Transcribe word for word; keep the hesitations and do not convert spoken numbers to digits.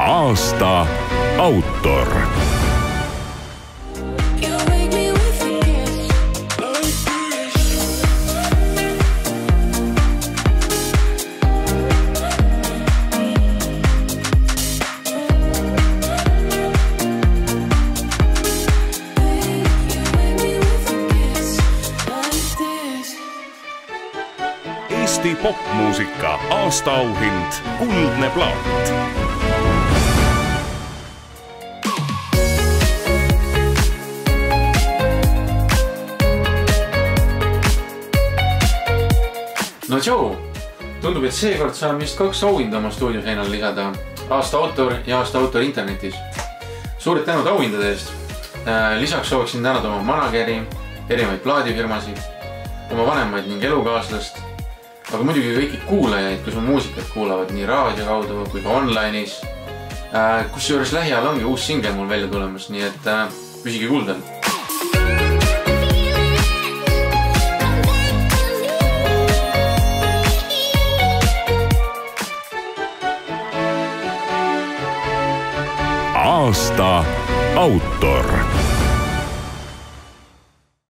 aasta autor. Eesti popmuusika aastaauhind Kuldne plaat. No Joe, tundub, et seekord saame vist kaks auhinda oma stuudioseinal lisada. Aasta autor ja aasta autor internetis. Suured tänud auhindade eest. Lisaks sooviksin tänada oma manageri, erinevaid plaadifirmasid, oma vanemaid ning elukaaslast, aga muidugi kõiki kuulajaid, kus on muusikat kuulavad nii raadio kaudu kui ka online'is. Kus juures lähiajal ongi uus singel mul välja tulemas, nii et püsige kuuldel. Aasta autor.